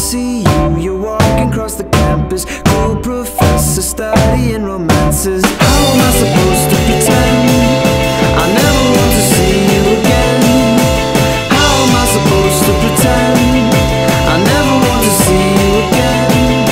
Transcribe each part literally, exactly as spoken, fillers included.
see you, you're walking across the campus. Cool professor studying romances. How am I supposed to pretend I never want to see you again? How am I supposed to pretend I never want to see you again?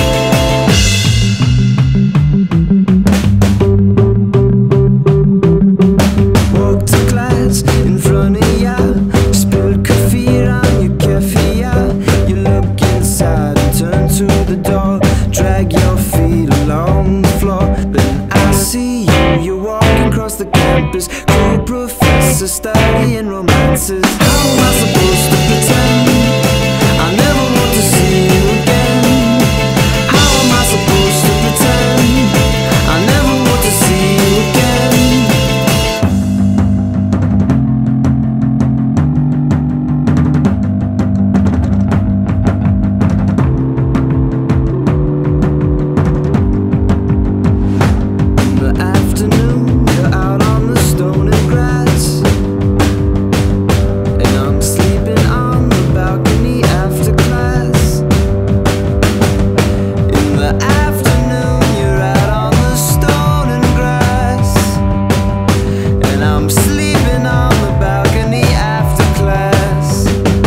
Walk to class in front of ya, spilled coffee around your cafe, yeah. You look inside and turn to the door, drag your feet along the floor. Then I see you, you're walking across the campus. Cool professor studying romances. How am I supposed to pretend I never want to see you again? How am I supposed to pretend I never want to see you again? In the afternoon, you're out on the stone and grass, and I'm sleeping on the balcony after class. In the afternoon, you're out on the stone and grass, and I'm sleeping on the balcony after class.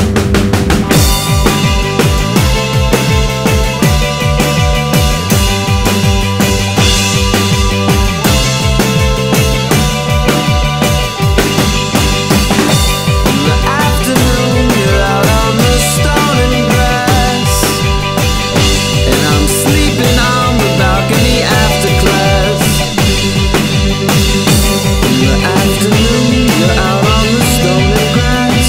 In the afternoon, you're out on the stone and grass, and I'm sleeping on the balcony after class. In the afternoon, you're out on the stone and grass,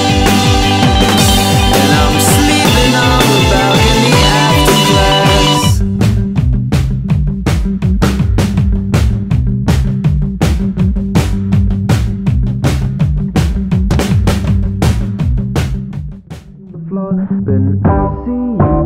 and I'm sleeping on the balcony after class. The floor, then I see you,